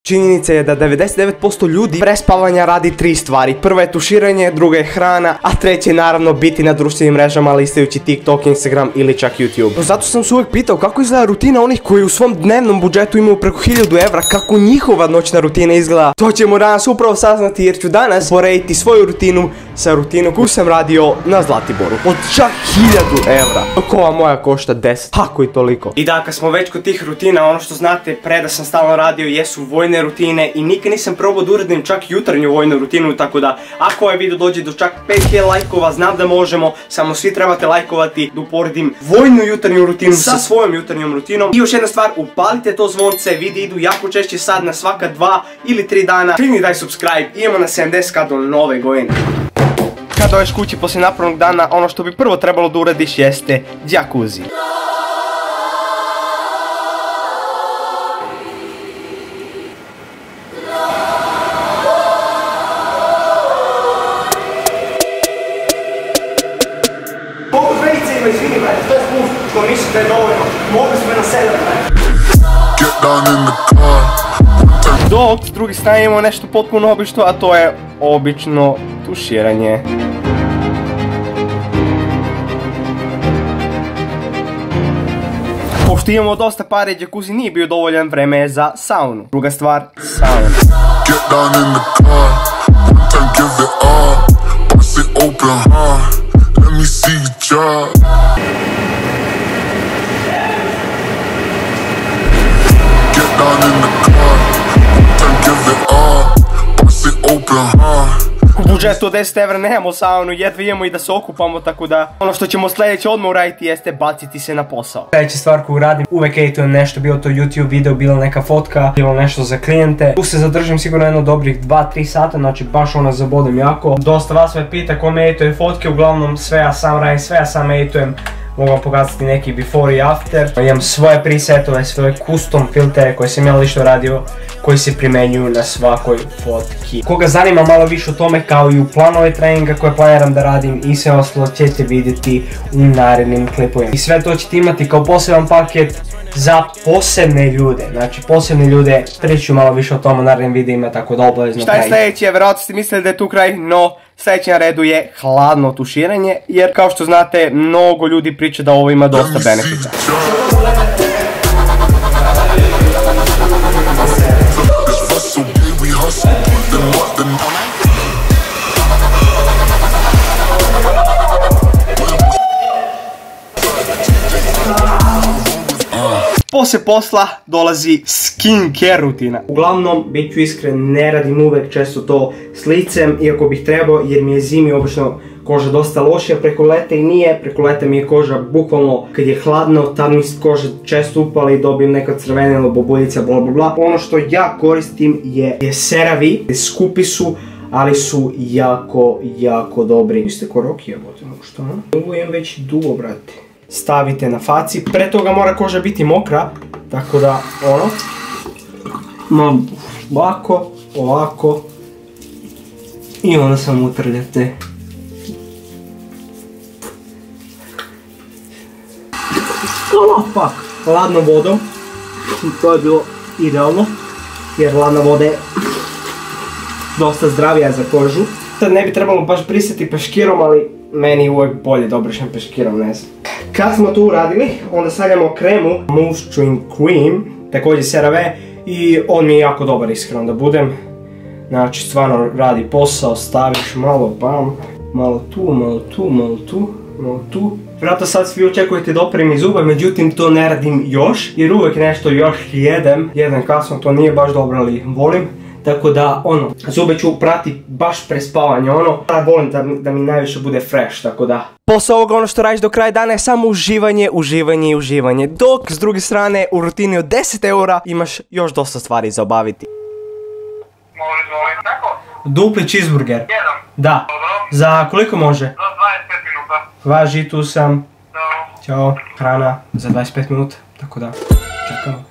Činjenica je da 99% ljudi pre spavanja radi 3 stvari. Prva je tuširanje, druga je hrana, a treća je naravno biti na društvenim mrežama listajući TikTok, Instagram ili čak YouTube. No, zato sam se uvijek pitao kako izgleda rutina onih koji u svom dnevnom budžetu imaju preko 1000 evra, kako njihova noćna rutina izgleda. To ćemo danas upravo saznati jer ću danas porediti svoju rutinu sa rutinom koju sam radio na Zlatiboru. Od čak 1000 evra. Dok ova moja košta 10. Kako i toliko. I da, kad smo već kod tih rutina, ono što znate pre da sam stalno radio jesu vojne rutine i nikad nisam probao da uradim čak jutarnju vojnu rutinu, tako da ako ovaj video dođe do čak 5000 lajkova, znam da možemo, samo svi trebate lajkovati da uporedim vojnu jutarnju rutinu sa svojom jutarnjom rutinom. I još jedna stvar, upalite to zvonce, vidi idu jako češće sad na svaka 2 ili 3 dana. Klikni daj subscribe, idemo na 70k do nove godine. Kad dođeš kući poslije napornog dana, ono što bi prvo trebalo da uradiš jeste džakuzi. Koliko željice ima, izvini brate, to je spust, što mislim da je dovoljno, mogli smo na 7 brate. Dok s druge strane imamo nešto potpuno obično, a to je obično tuširanje. Pošto imamo dosta pare, džakuzi nije bio dovoljan, vreme je za saunu. Druga stvar, sauna. U budžetu od 10 evra nemamo saunu, jedva imamo i da se okupamo, tako da ono što ćemo sljedeće odmah uraditi jeste baciti se na posao. Sljedeća stvar koju radim, uvek editujem nešto, bilo to YouTube video, bilo neka fotka, bilo nešto za klijente. Tu se zadržim sigurno jedno dobrih 2-3 sata, znači baš ono zabodem jako. Dosta vas me pita ko me edituje fotke, uglavnom sve ja sam radim, sve ja sam editujem. Mogu vam pokazati neki before i after. Imam svoje presetove, svoje custom filtere koje sam ja lično radio, koji se primenjuju na svakoj fotki. Koga zanima malo više o tome, kao i u planove treninga koje planiram da radim i sve ostalo ćete vidjeti u narednim klipovima. I sve to ćete imati kao poseban paket za posebne ljude. Znači posebne ljude, priču malo više o tom u narednim videima, tako da obavezno kraj. Šta je sljedeće? Vjerojatno ste mislili da je tu kraj, no sljedeće na redu je hladno tuširanje, jer kao što znate, mnogo ljudi priča da ovo ima dosta benefita. Poslije posla dolazi skincare rutina. Uglavnom, bit ću iskren, ne radim uvek često to s licem, iako bih trebao, jer mi je zimi obično koža dosta lošija, preko leta i nije, preko leta mi je koža bukvalno, kad je hladno, tad mi koža često upala i dobijem neka crvenila, bobuljica, bla bla bla. Ono što ja koristim je CeraVe, skupi su, ali su jako dobri. Vi ste ko Rocky, što? Ovo je već dugo, brate. Stavite na faci, pre toga mora koža biti mokra, tako da ono, ovako, i onda samo utrljate. Hladnom vodom, to je bilo idealno, jer hladna voda je dosta zdravija za kožu. Sad ne bi trebalo baš brisati peškirom, ali meni je uvijek bolje da obrišem peškirom, ne znam. Kad smo to uradili, onda stavljamo kremu Moisturizing Cream, također CeraVe, i on mi je jako dobar, iskreno da budem. Znači stvarno radi posao, staviš malo bam, malo tu. Vjerojatno sad svi očekujete da operim i zube, međutim to ne radim još, jer uvijek nešto još jedem kasno, to nije baš dobro, ali volim. Tako da, zube ću prati baš pre spavanja, ja volim da mi najviše bude fresh, tako da. Posle ovoga ono što radiš do kraja dana je samo uživanje, dok s druge strane u rutini od 10 eura imaš još dosta stvari za obaviti. Molim, tako? Dupli cheeseburger. Jedan? Da. Dobro. Za koliko može? Za 25 minuta. Važi, tu sam. Ćao. Ćao. Hrana za 25 minuta, tako da, čekamo.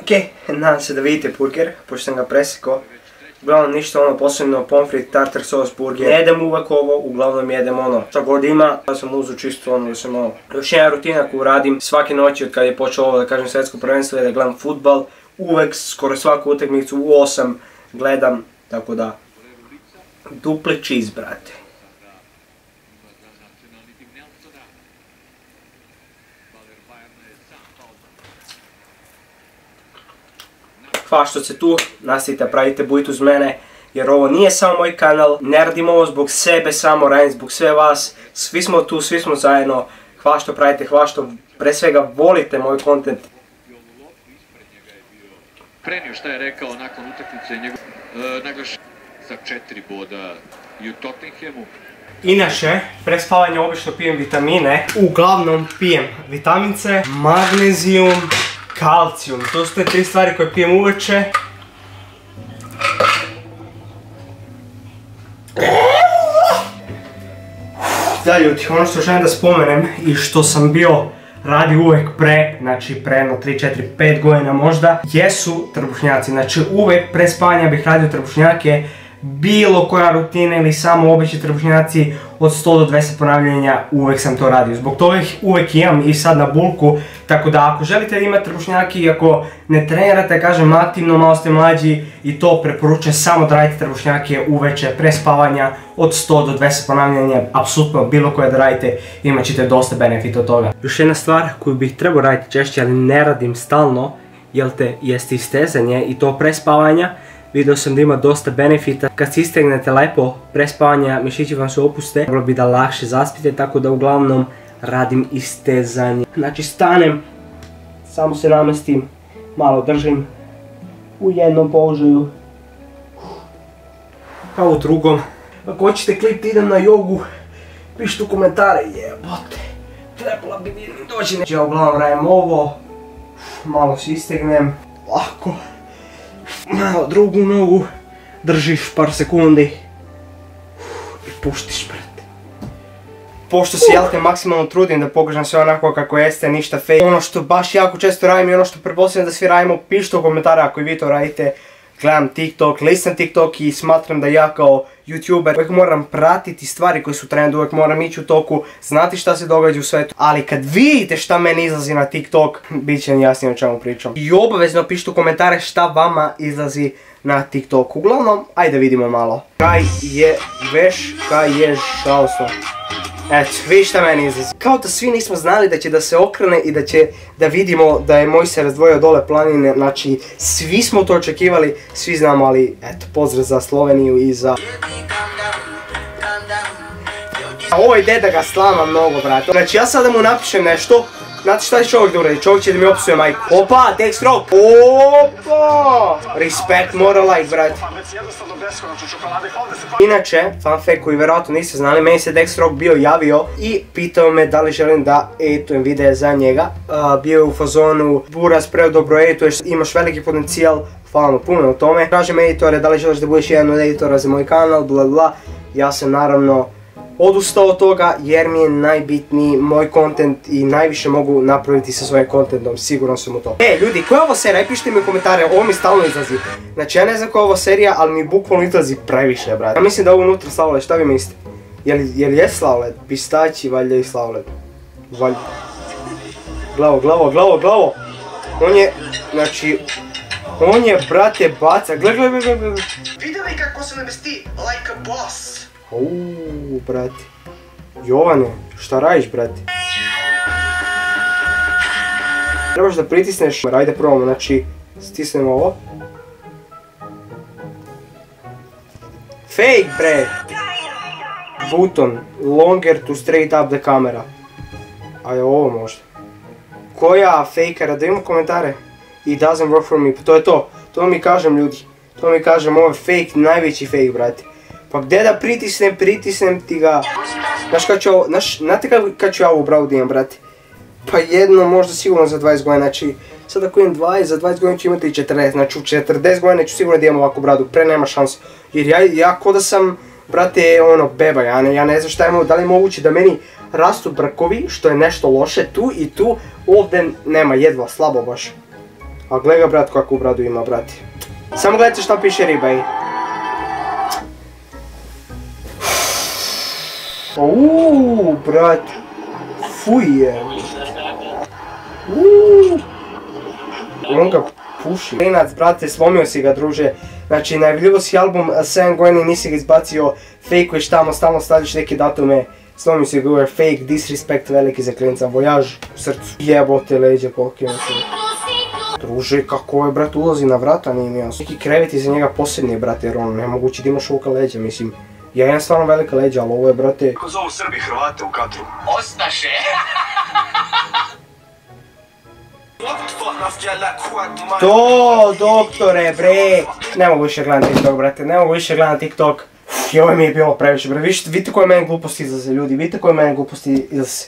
Okej, nadam se da vidite burger, pošto sam ga presekao. Uglavnom ništa ono posebno, pomfrit, tartar sos, burger. Ne jedem uvek ovo, uglavnom jedem ono šta god ima. Ja sam uzeo čisto ono da sam malo. Još jedna rutina koju radim svake noći od kada je počeo ovo da kažem svjetsko prvenstvo je da gledam fudbal. Uvek, skoro svaku utakmicu u 8 gledam, tako da dupli cheese, brate. Hvala što ste tu, nastavite pravite, budite uz mene, jer ovo nije samo moj kanal, ne radim ovo zbog sebe, samo radim zbog sve vas, svi smo tu, svi smo zajedno, hvala što pravite, hvala što pre svega volite moj kontent. Prenio šta je rekao nakon utakmice njegov naglašen sa 4 boda i u Tottenhamu. Inače, pre spavanja obično pijem vitamine, uglavnom pijem vitamince, magnezijum, kalcijum, to su te 3 stvari koje pijem uveče. Da ljudi, ono što želim da spomenem i što sam bio radi uvek znači pre 3, 4, 5 godina možda, jesu trbušnjaci. Znači uvek pre spavanja bih radio trbušnjake, bilo koja rutina ili samo obični trbušnjaci od 100 do 200 ponavljanja, uvek sam to radio. Zbog toga ih uvek imam i sad na bulku, tako da ako želite da imate trbušnjake i ako ne trenirate, kažem aktivno, malo ste mlađi i to preporučujem samo da radite trbušnjake uveče pre spavanja od 100 do 200 ponavljanja, apsolutno bilo koje da radite, imat ćete dosta benefita od toga. Još jedna stvar koju bih trebao raditi češće, ali ne radim stalno, jeste istezanje i to pre spavanja. Vidio sam da ima dosta benefita. Kad se istegnete lepo pre spavanja, mišići vam se opuste, moglo bi da lakše zaspite, tako da uglavnom radim istezanje. Znači stanem, samo se namestim, malo držim u jednom položaju, kao u drugom. Ako hoćete klip da idem na jogu, pišite u komentare, jebote, trebala bi mi doći neće. Ja uglavnom radim ovo, malo se istegnem, lako. Malo drugu nogu, držiš par sekundi i puštiš, brate. Pošto se maksimalno trudim da pokažem sve onako kako jeste, ništa fake. Ono što baš jako često radim i ono što pretpostavljam da svi radimo, pišite u komentare ako i vi to radite. Gledam TikTok, listam TikTok i smatram da ja kao YouTuber uvijek moram pratiti stvari koje su trend, uvijek moram ići u toku, znati šta se događa u svetu. Ali kad vidite šta meni izlazi na TikTok, bit će mi jasnije o čemu pričam. I obavezno pišite u komentare šta vama izlazi na TikTok. Uglavnom, ajde vidimo malo. Kaj je veš, kaj je žalostno. Eto, vidi šta meni izlazi. Kao da svi nismo znali da će da se okrene i da vidimo da je Mojsije razdvojio dole planine. Znači, svi smo to očekivali, svi znamo, ali eto, pozdrav za Sloveniju i za... Ovo ide da ga slama mnogo, brate. Znači, ja sada mu napišem nešto. Znate šta će čovjek da uradi? Čovjek će da mi opsuje majku. Opa, Dextro! Opa! Respekt, mora like, brate. Inače, fun fact koji vjerojatno niste znali, meni se Dextro bio javio i pitao me da li želim da editujem videe za njega. Bio je u fazonu, Buraz predobro edituješ, imaš veliki potencijal, hvala mu puno u tome. Tražim editore, da li želiš da budeš jedan od editora za moj kanal, bla bla. Ja sam naravno odustao od toga jer mi je najbitniji moj kontent i najviše mogu napraviti sa svojim kontentom, siguran sam u to. Ljudi, koja je ovo serija? Pišite mi u komentare, ovo mi stalno izlazi. Znači ja ne znam koja je ovo serija, ali mi bukvalno izlazi previše, brate. Ja mislim da je ovo unutra slavled, šta vi mislite? Jel je slavled? Pistaći, valjda i slavled. Valjda. Glavo. On je, znači, on je, brate, baca, gle. Vidjeli kako se namesti like a boss? Brate. Jovane, šta radiš, brate? Trebaš da pritisneš, ajde probamo, znači, stisnem ovo. Fake, bre! Button, longer to straight up the camera. Ajde, ovo možda. Koja fakera, da imam komentare? It doesn't work for me, pa to je to. To mi kažem, ljudi. To mi kažem, ovo je fake, najveći fake, brate. Pa gdje da pritisnem ti ga. Znaš kad ću ovo, znate kad ću ja ovu bravu da imam, brate? Pa jedno, možda sigurno za 20 godina, znači sad ako imam 20, za 20 godina ću imati i 40, znači u 40 godina ću sigurno da imam ovakvu bradu, pre nema šansu. Jer ja ko da sam, brate, ono, beba, ja ne znam šta je, da li je moguće da meni rastu brkovi, što je nešto loše tu i tu, ovdje nema, jedva, slabo baš. A gledaj ga, brat, kakvu bradu ima, brate. Samo gledajte šta piše riba i... Brat. Fuje. On ga puši. Klinac, brate, slomio si ga, druže. Znači, najavljivo si album 7 godina i nisi ga izbacio, fejkuješ tamo, stalno stavljaš neke datume. Slomio si ga, fake, disrespect veliki za klinca, vojaž u srcu. Jebote leđe, koliko je se. Druže, kako je, brat, ulazi na vrata, nije mi jasno. Neki krevet iza njega posebni je, brate, jer ono, nemoguće da imaš ovoga leđa, mislim. Ja imam stvarno velika leđa, ali ovo je, brate... Kako zovu Srbi Hrvate u Katru? Ostaše! To, doktore, bre! Ne mogu više gledati TikTok, brate, ne mogu više gledati TikTok. I ovo mi je bilo previše, bre, vidite koje meni gluposti izlaze, ljudi, vidite koje meni gluposti izlaze.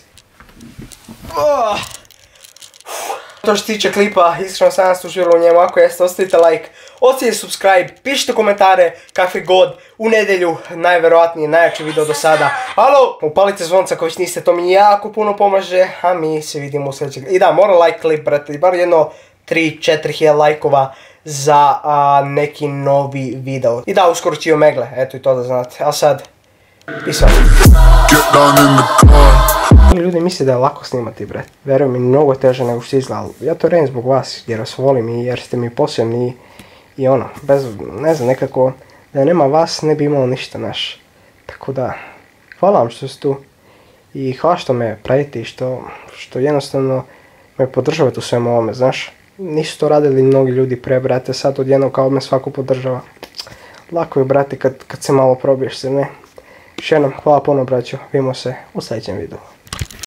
To što se tiče klipa, iskreno sam nas uživalo u njemu, ako jeste, ostavite like, ostavite subscribe, pišite komentare, kakve god, u nedjelju, najverovatnije, najjači video do sada. Alo, upalite zvonca ako već niste, to mi jako puno pomaže, a mi se vidimo u sljedećeg. I da, moram like klip, brate, bar jedno 3-4 hiljada lajkova za neki novi video. I da, uskoro će i Omegle, eto i to da znate, a sad, peace out. Ljudi misle da je lako snimati, bre. Verujem mi, mnogo teže nego što izgleda, ali ja to radim zbog vas, jer vas volim i jer ste mi posebni i ono, bez, ne znam, nekako, da nema vas ne bi imalo ništa naš. Tako da, hvala vam što ste tu i hvala što me pratite i što jednostavno me podržavate u svemu ovome, znaš. Nisu to radili mnogi ljudi pre, brate, sad odjednom kao me svako podržava. Lako je, brate, kad se malo probiješ se, ne. Još jednom, hvala puno, braćo, vidimo se u sljedećem videu.